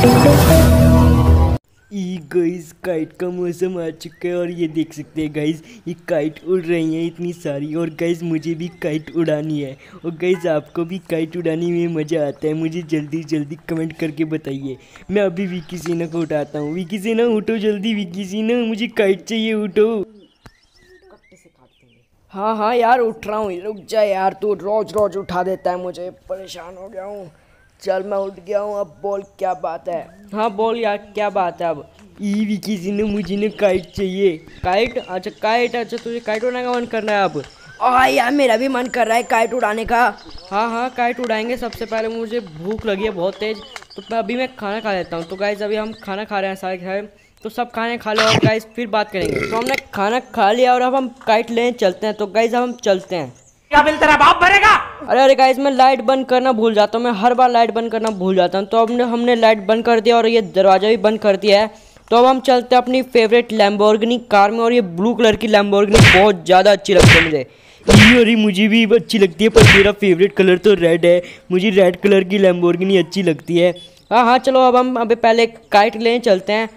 Guys kite का मौसम आ चुका है और ये देख सकते हैं गाइस, ये काइट उड़ रही हैं इतनी सारी। और गाइस मुझे भी काइट उड़ानी है। और गाइस आपको भी काइट उड़ाने में मज़ा आता है? मुझे जल्दी जल्दी कमेंट करके बताइए। मैं अभी विकी सीना को उठाता हूँ। विकी सीना उठो जल्दी, विकी सीना मुझे काइट चाहिए, उठो। हाँ हाँ यार उठ रहा हूँ, रुक जा यार, तू रोज रोज उठा देता है मुझे, परेशान हो गया हूँ। चल मैं उठ गया हूँ, अब बोल क्या बात है। हाँ बोल यार क्या बात है। अब ई किसी ने मुझे ना काइट चाहिए। काइट? अच्छा काइट, अच्छा तुझे काइट उड़ाने का मन कर रहा है अब? यार मेरा भी मन कर रहा है काइट उड़ाने का। हाँ हाँ काइट उड़ाएंगे। सबसे पहले मुझे भूख लगी है बहुत तेज़, तो अभी मैं खाना खा लेता हूँ। तो गाइस अभी हम खाना खा रहे हैं सारे घर, तो सब खाने खा लो और गाइस फिर बात करेंगे। तो हमने खाना खा लिया और अब हम काइट लेने चलते हैं। तो गाइस हम चलते हैं। क्या बिल तेरा बाप भरेगा? अरे गाइस मैं लाइट बंद करना भूल जाता हूँ, मैं हर बार लाइट बंद करना भूल जाता हूँ। तो अब हमने लाइट बंद कर दिया और ये दरवाज़ा भी बंद कर दिया है। तो अब हम चलते हैं अपनी फेवरेट लैम्बोर्गिनी कार में। और ये ब्लू कलर की लैम्बोर्गिनी बहुत ज़्यादा अच्छी लगती है मुझे। अरे मुझे भी अच्छी लगती है, पर मेरा फेवरेट कलर तो रेड है। मुझे रेड कलर की लैम्बोर्गिनी अच्छी लगती है। हाँ हाँ चलो अब हम अभी पहले काइट लेने चलते हैं।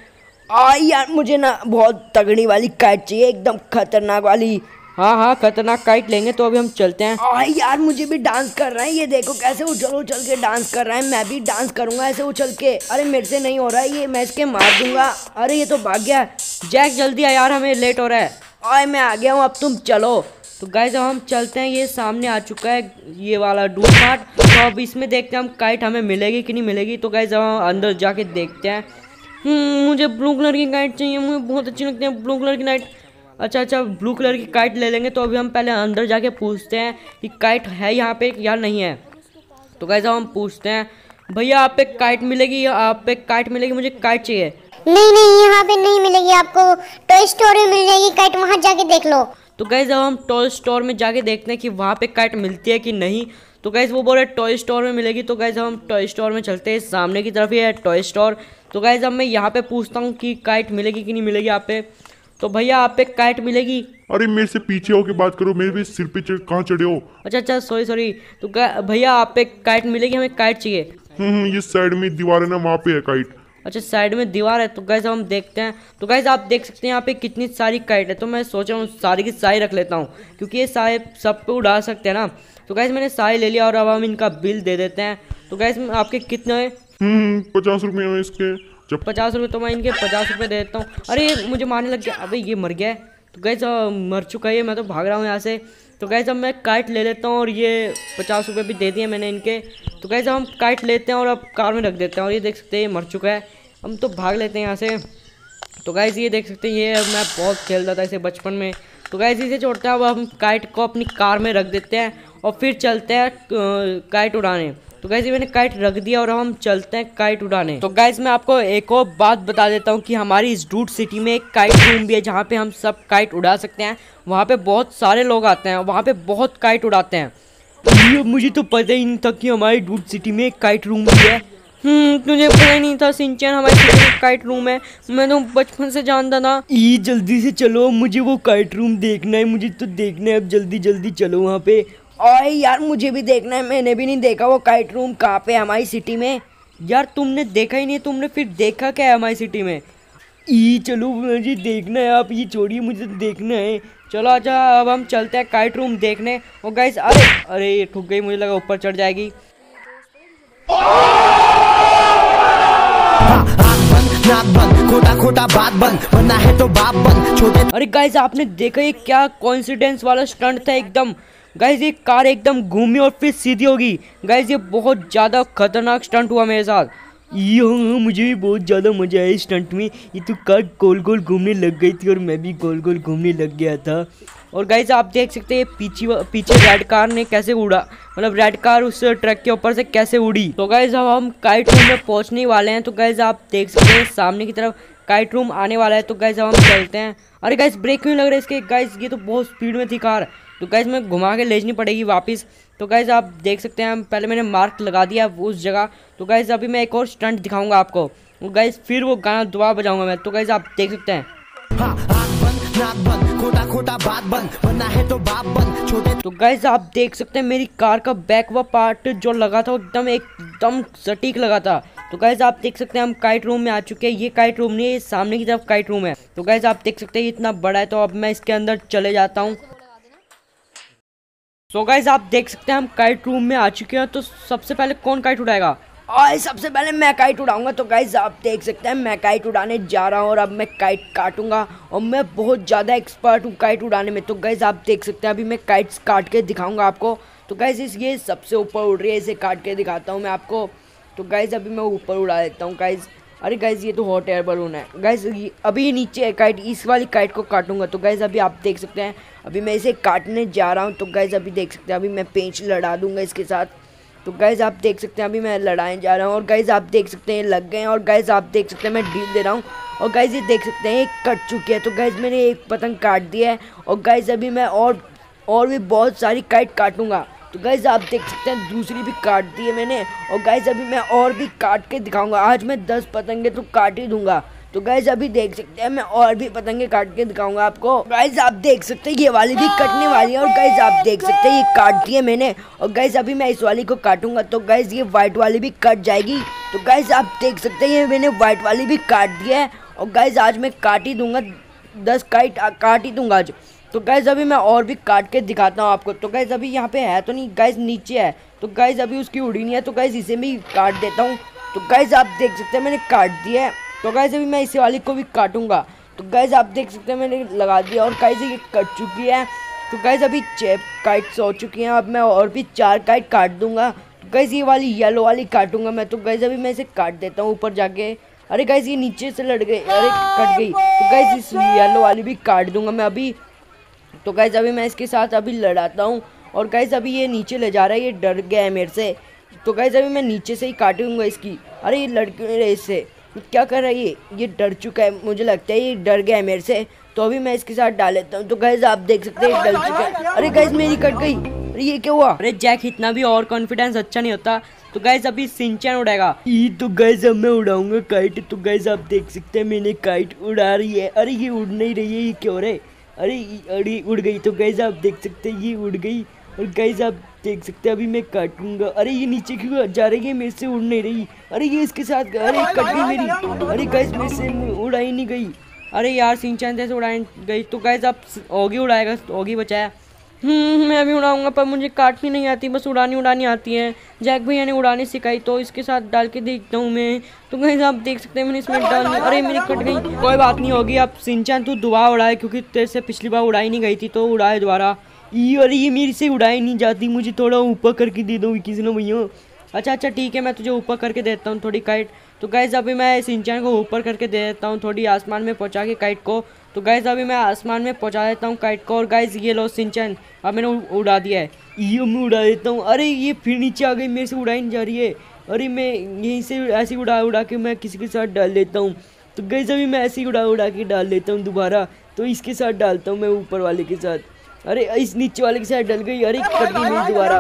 यार मुझे ना बहुत तगड़ी वाली काइट चाहिए, एकदम खतरनाक वाली। हाँ हाँ खतरनाक काइट लेंगे। तो अभी हम चलते हैं। यार मुझे भी डांस कर रहा है, ये देखो कैसे उछल उछल के डांस कर रहा है। मैं भी डांस करूंगा ऐसे उछल के। अरे मेरे से नहीं हो रहा है ये, मैं इसके मार दूंगा। अरे ये तो भाग गया। जैक जल्दी आ यार, हमें लेट हो रहा है। मैं आ गया हूँ, अब तुम चलो। तो गाइस अब हम चलते हैं, ये सामने आ चुका है ये वाला डूड मार्ट। तो अब इसमें देखते हैं हम काइट हमें मिलेगी कि नहीं मिलेगी। तो गाइस अब हम अंदर जाके देखते हैं। मुझे ब्लू कलर की काइट चाहिए, मुझे बहुत अच्छी लगती है ब्लू कलर की नाइट। अच्छा ब्लू कलर की काइट ले लेंगे। तो अभी हम पहले अंदर जाके पूछते हैं कि काइट है यहाँ पे या नहीं है। तो गाइस हम पूछते हैं, भैया आप पे काइट मिलेगी? आप पे काइट मिलेगी, मुझे काइट चाहिए। नहीं यहाँ पे नहीं मिलेगी आपको, टॉय स्टोर में मिल जाएगी काइट, वहाँ जाके देख लो। तो गाइस अब हम टॉय स्टोर में जाके देखते हैं कि वहाँ पे काइट मिलती है कि नहीं। तो गाइस वो बोल रहे टॉय स्टोर में मिलेगी। तो गाइस हम टॉय स्टोर में चलते हैं, सामने की तरफ ही है टॉय स्टोर। तो गाइस अब मैं यहाँ पे पूछता हूँ कि काइट मिलेगी कि नहीं मिलेगी आप पे। तो भैया आप पे काइट मिलेगी? अरे मेरे से पीछे होके बात करो, मेरे भी सिर पे कहाँ चढ़े हो? अच्छा सॉरी। तो भैया आप पे काइट मिलेगी, हमें काइट चाहिए। ये साइड में दीवार है ना, वहाँ पे है काइट। अच्छा साइड में दीवार है। तो गाइस हम देखते हैं। तो गाइस आप देख सकते हैं यहाँ पे कितनी सारी काइट है। तो मैं सोच रहा हूँ सारी की सारी रख लेता हूँ, क्योंकि ये सारे सब पे उड़ा सकते हैं ना। तो गाइस मैंने सारे ले लिया और अब हम इनका बिल दे देते हैं। तो गाइस आपके कितने हैं? 50 रुपये हैं इसके। जब 50 रुपये, तो मैं इनके 50 रुपये दे देता हूँ। अरे ये मुझे मारने लग गया। अबे ये मर गया है। तो गाइस मर चुका है, मैं तो भाग रहा हूँ यहाँ से। तो गाइस अब मैं काइट ले लेता हूँ और ये 50 रुपये भी दे दिए मैंने इनके। तो गाइस हम काइट लेते हैं और अब कार में रख देते हैं। और ये देख सकते हैं ये मर चुका है, हम तो भाग लेते हैं यहाँ से। तो गाइस ये देख सकते हैं, ये मैं बहुत खेलता था इसे बचपन में। तो गाइस इसे छोड़ते हैं, अब हम काइट को अपनी कार में रख देते हैं और फिर चलते हैं काइट उड़ाने। तो गाइस ये मैंने काइट रख दिया और हम चलते हैं काइट उड़ाने। तो गाइस मैं आपको एक और बात बता देता हूँ कि हमारी इस डूड सिटी में एक काइट रूम भी है, जहाँ पे हम सब काइट उड़ा सकते हैं। वहाँ पे बहुत सारे लोग आते हैं, वहाँ पे बहुत काइट उड़ाते हैं। मुझे तो पता ही नहीं था कि हमारी डूड सिटी में एक काइट रूम भी है। तुझे पता ही नहीं था सिंचन हमारे सिटी में काइट रूम है? मैं तो बचपन से जानता था। जल्दी से चलो, मुझे वो काइट रूम देखना है, मुझे तो देखना है। अब जल्दी जल्दी चलो वहाँ पे। यार मुझे भी देखना है, मैंने भी नहीं देखा वो काइट रूम कहाँ पे है हमारी सिटी में। यार तुमने देखा ही नहीं, तुमने फिर देखा क्या है हमारी सिटी में? चलो मुझे देखना है, आप ये छोड़िए, मुझे देखना है। चलो अच्छा अब हम चलते हैं काइट रूम देखने। और गाइस अरे ये ठुक गई, मुझे लगा ऊपर चढ़ जाएगी। खोटा बात बंद, बनना है तो बाप बंद छोटे। अरे गाइस आपने देखा ये क्या कोइंसिडेंस वाला स्टंट था एकदम। गाइस ये कार एकदम घूमी और फिर सीधी होगी। गाइस ये बहुत ज़्यादा खतरनाक स्टंट हुआ मेरे साथ। हाँ मुझे भी बहुत ज़्यादा मज़ा आया इस स्टंट में। ये तो कार गोल गोल घूमने लग गई थी और मैं भी गोल गोल घूमने लग गया था। और गाइस आप देख सकते हैं पीछे रेड कार ने कैसे उड़ा, मतलब रेड कार उस ट्रक के ऊपर से कैसे उड़ी। तो गाइस अब हम काइट रूम में पहुंचने वाले हैं। तो गाइस आप देख सकते हैं सामने की तरफ काइट रूम आने वाला है। तो गाइस अब हम चलते हैं। अरे गाइस ब्रेक क्यों लग रहा है इसके? गाइस ये तो बहुत स्पीड में थी कार। तो गाइस मैं घुमा के ले जानी पड़ेगी वापस। तो गाइस आप देख सकते हैं पहले मैंने मार्क लगा दिया उस जगह। तो गाइस अभी मैं एक और स्टंट दिखाऊंगा आपको। तो गाइस फिर वो गाना दोबारा बजाऊंगा मैं। तो गाइस आप देख सकते हैं। खोटा खोटा बात बन, बनना है तो बाप बन छोटे। तो गाइस आप देख सकते हैं मेरी कार का बैक वा पार्ट जो लगा था एकदम सटीक लगा था। तो गाइस आप देख सकते हैं हम काइट रूम में आ चुके हैं। ये काइट रूम नहीं है, सामने की तरफ काइट रूम है। तो गाइस आप देख सकते हैं ये इतना बड़ा है। तो अब मैं इसके अंदर चले जाता हूँ। तो गाइस आप देख सकते हैं हम काइट रूम में आ चुके हैं। तो सबसे पहले कौन काइट उड़ाएगा? और सबसे पहले मैं काइट उड़ाऊंगा। तो गाइस आप देख सकते हैं मैं काइट उड़ाने जा रहा हूँ और अब मैं काइट काटूंगा और मैं बहुत ज़्यादा एक्सपर्ट हूँ काइट उड़ाने में। तो गाइस आप देख सकते हैं अभी मैं काइट्स काट के दिखाऊंगा आपको। तो गाइस ये सबसे ऊपर उड़ रही है, इसे काट के दिखाता हूँ मैं आपको। तो गाइस अभी मैं ऊपर उड़ा देता हूँ गाइस। अरे गाइस ये तो हॉट एयर बलून है गाइस। अभी नीचे है काइट, इस वाली काइट को काटूंगा। तो गाइस अभी आप देख सकते हैं अभी मैं इसे काटने जा रहा हूँ। तो गाइस अभी देख सकते हैं अभी मैं पेंच लड़ा दूंगा इसके साथ। तो गाइस आप देख सकते हैं अभी मैं लड़ाने जा रहा हूँ और गाइस आप देख सकते हैं लग गए हैं। और गाइस आप देख सकते हैं मैं डील दे रहा हूँ और गाइस ये देख सकते हैं एक कट चुकी है। तो गाइस मैंने एक पतंग काट दिया है और गाइस अभी मैं और भी बहुत सारी काइट काटूंगा। तो गाइस आप देख सकते हैं दूसरी भी काट दी है मैंने और गाइस अभी मैं और भी काट के दिखाऊंगा। आज मैं 10 पतंगे तो काट ही दूंगा। तो गाइस अभी देख सकते हैं मैं और भी पतंगे काट के दिखाऊंगा आपको। गाइस आप देख सकते हैं ये वाली भी कटने वाली है और गाइस आप देख सकते हैं ये काट दी है मैंने और गाइस अभी मैं इस वाली को काटूंगा। तो गाइस ये व्हाइट वाली भी कट जाएगी। तो गाइस आप देख सकते हैं ये मैंने व्हाइट वाली भी काट दिया है और गाइस आज मैं काट ही दूंगा, 10 काइट काट ही दूंगा आज। तो गाइस अभी मैं और भी काट के दिखाता हूँ आपको। तो गाइस अभी यहाँ पे है तो नहीं गाइस, नीचे है। तो गाइस अभी उसकी उड़ी नहीं है। तो गाइस इसे भी काट देता हूँ। तो गाइस आप देख सकते हैं मैंने काट दिया है। तो गाइस अभी मैं इसी वाली को भी काटूंगा। तो गाइस आप देख सकते हैं मैंने लगा दिया और गाइस ये कट चुकी है। तो गाइस अभी 6 काइट्स हो चुकी हैं। अब मैं और भी 4 काइट काट दूंगा। तो गाइस ये वाली येलो वाली काटूंगा मैं। तो गाइस अभी मैं इसे काट देता हूँ ऊपर जाके। अरे गाइस ये नीचे से लड़ गई, अरे कट गई। तो गाइस इस येलो वाली भी काट दूंगा मैं अभी। तो गाइस अभी मैं इसके साथ अभी लड़ाता हूँ और गाइस अभी ये नीचे ले जा रहा है, ये डर गया है मेरे से। तो गाइस अभी मैं नीचे से ही काटूंगा इसकी। अरे ये लड़के इससे क्या कर रहा है, ये डर चुका है, मुझे लगता है ये डर गया है मेरे से। तो अभी मैं इसके साथ डाल लेता हूँ। तो गाइस आप देख सकते हैं डर चुका है। अरे गाइस मेरी कट गई, अरे ये क्या हुआ? अरे जैक इतना भी और कॉन्फिडेंस अच्छा नहीं होता। तो गाइस अभी सिंचन उड़ेगा। ये तो गाइस अब मैं उड़ाऊंगा काइट। तो गाइस आप देख सकते हैं मैंने काइट उड़ा रही है। अरे ये उड़ नहीं रही है, ये क्यों हो रहा है? अरे उड़ गई। तो गाइस आप देख सकते हैं ये उड़ गई और गाइस आप देख सकते हैं अभी मैं काटूंगा। अरे ये नीचे क्यों जा रही है, मेरे से उड़ नहीं रही। अरे ये इसके साथ, अरे कट गई मेरी। अरे गाइस मेरे से उड़ाई नहीं गई। अरे यार सिंचन जैसे उड़ाई गई। तो गाइस आप ओगी उड़ाएगा, ओगी बचाया। मैं भी उड़ाऊंगा पर मुझे काटनी नहीं आती, बस उड़ानी आती है। जैक भैया ने उड़ानी सिखाई तो इसके साथ डाल के देखता हूँ मैं। तो गाइस आप देख सकते हैं मैंने इसमें डाल, अरे मेरी कट गई। कोई बात नहीं होगी। अब सिंचन तू दोबारा उड़ाए क्योंकि तेरे से पिछली बार उड़ाई नहीं गई थी, तो उड़ाए दोबारा। अरे ये मेरे से उड़ाई नहीं जाती, मुझे थोड़ा ऊपर करके दे दो किसी ने भैया। अच्छा ठीक है, मैं तुझे ऊपर करके देता हूँ थोड़ी काइट। तो गाइस अभी मैं सिंचन को ऊपर करके दे देता हूँ थोड़ी आसमान में पहुँचा के काइट को। तो गाइस अभी मैं आसमान में पहुँचा देता हूँ काइट को और गाइस ये लो सिंचन अब मैंने उड़ा दिया है। ये मैं उड़ा देता हूँ। अरे ये फिर नीचे आ गई, मेरे से उड़ाई नहीं जा रही है। अरे मैं यहीं से ऐसे उड़ा के मैं किसी के साथ डाल देता हूँ। तो गाइस अभी मैं ऐसे ही उड़ा के डाल देता हूँ दोबारा। तो इसके साथ डालता हूँ मैं ऊपर वाले के साथ। अरे इस नीचे वाले के साथ डल गई। अरे कट गई मेरी दोबारा।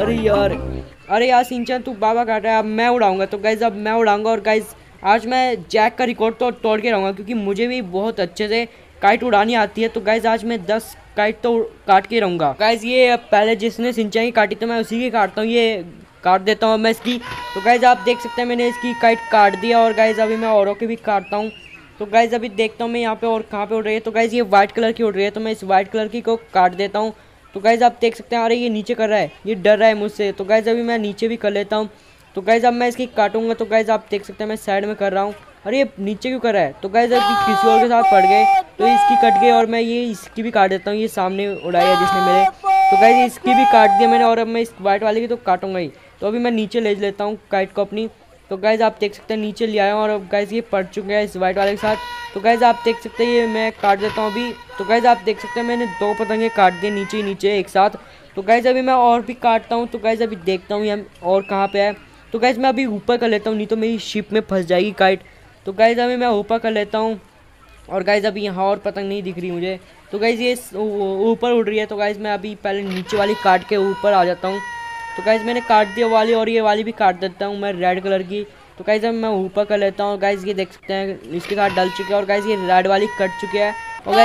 अरे यार सिंचन तू बाबा काट रहा है, अब मैं उड़ाऊंगा। तो गाइस अब मैं उड़ाऊंगा और गाइस आज मैं जैक का रिकॉर्ड तो तोड़ के रहूँगा क्योंकि मुझे भी बहुत अच्छे से काइट उड़ानी आती है। तो गाइस आज मैं 10 काइट तो काट के रहूँगा। गाइस ये पहले जिसने सिंचन की काटी तो मैं उसी की काटता हूँ, ये काट देता हूँ मैं इसकी। तो गाइस आप देख सकते हैं मैंने इसकी काइट काट दिया और गाइस अभी मैं औरों की भी काटता हूँ। तो गाइस अभी देखता हूँ मैं यहाँ पे और कहाँ पे उड़ रही है। तो गाइस ये वाइट कलर की उड़ रही है, तो मैं इस वाइट कलर की को काट देता हूँ। तो गाइस आप देख सकते हैं अरे ये नीचे कर रहा है, ये डर रहा है मुझसे। तो गाइस अभी मैं नीचे भी कर लेता हूँ। तो गाइस अब मैं इसकी काटूंगा। तो गाइस आप देख सकते हैं मैं साइड में कर रहा हूँ। अरे ये नीचे क्यों कर रहा है? तो गाइस अभी किसी और के साथ पड़ गए तो इसकी कट गई और मैं ये इसकी भी काट देता हूँ। ये सामने उड़ाई है जिसने मेरे। तो गाइस इसकी भी काट दिया मैंने और अब मैं इस वाइट वाले की तो काटूंगा ही। तो अभी मैं नीचे ले लेता हूँ काइट को अपनी। तो गाइस आप देख सकते हैं नीचे ले आया हूँ और अब गाइस ये पड़ चुके हैं इस वाइट वाले के साथ। तो गाइस आप देख सकते हैं ये मैं काट देता हूँ अभी। तो गाइस आप देख सकते हैं मैंने 2 पतंगे काट दिए नीचे ही नीचे एक साथ। तो गाइस अभी मैं और भी काटता हूँ। तो गाइस अभी देखता हूँ ये और कहाँ पे है। तो गाइस मैं अभी ऊपर कर लेता हूँ, नहीं तो मेरी शिप में फंस जाएगी काइट। तो गाइस अभी मैं ऊपर कर लेता हूँ और गाइस अभी यहाँ और पतंग नहीं दिख रही मुझे। तो गाइस ये ऊपर उड़ रही है। तो गाइस मैं अभी पहले नीचे वाली काट के ऊपर आ जाता हूँ। तो गाइस मैंने काट दिया वाली और ये वाली भी काट देता हूँ मैं रेड कलर की। तो गाइस अब मैं ऊपर कर लेता हूँ। गाइस ये देख सकते हैं इसके साथ डल चुके हैं और गाइस ये रेड वाली कट चुकी है और गाइस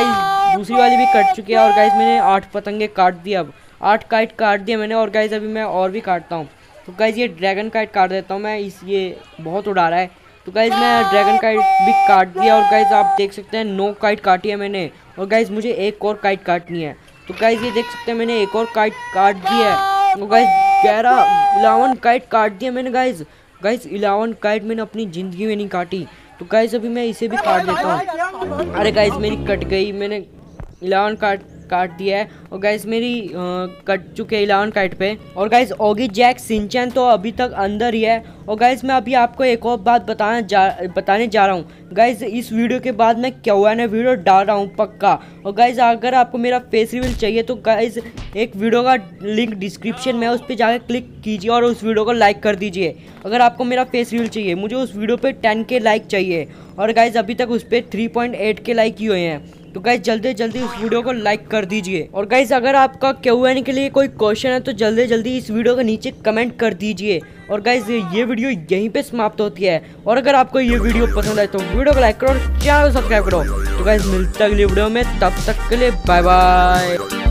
दूसरी वाली भी कट चुकी है और गाइज मैंने 8 पतंगे काट दिया। अब 8 काइट काट दिया मैंने और गाइज अभी मैं और भी काटता हूँ। तो गाइज ये ड्रैगन काइट काट देता हूँ मैं, ये बहुत उड़ा रहा है। तो गाइज मैं ड्रैगन काइट भी काट दिया और गाइज आप देख सकते हैं 9 काइट काटी है मैंने और गाइज मुझे एक और काइट काटनी है। तो गाइज ये देख सकते हैं मैंने एक और काइट काट दिया है। तो गाइज 11 काइट काट दिया मैंने गाइज 11 काइट मैंने अपनी ज़िंदगी में नहीं काटी। तो गाइज अभी मैं इसे भी काट देता हूँ। अरे गाइज मेरी कट गई, मैंने 11 काट दिया है और गाइज मेरी कट चुके 11 काइट पे। और गाइज ऑगी जैक सिंचैन तो अभी तक अंदर ही है। और गाइज मैं अभी आपको एक और बात बताने जा रहा हूँ। गाइज इस वीडियो के बाद मैं Q&A वीडियो डाल रहा हूँ पक्का। और गाइज अगर आपको मेरा फेस रिवील चाहिए तो गाइज एक वीडियो का लिंक डिस्क्रिप्शन में है, उस पर जाकर क्लिक कीजिए और उस वीडियो को लाइक कर दीजिए। अगर आपको मेरा फेस रिवील चाहिए, मुझे उस वीडियो पे 10K लाइक चाहिए और गाइज अभी तक उस पर 3.8K लाइक ही हुए हैं। तो गाइज जल्दी उस वीडियो को लाइक कर दीजिए। और गाइज अगर आपका Q&A के लिए कोई क्वेश्चन है तो जल्दी इस वीडियो के नीचे कमेंट कर दीजिए। और गाइज ये वीडियो यहीं पे समाप्त होती है। और अगर आपको ये वीडियो पसंद आए तो वीडियो को लाइक करो और चैनल को सब्सक्राइब करो। तो गाइज मिलते हैं अगली वीडियो में, तब तक के लिए बाय बाय।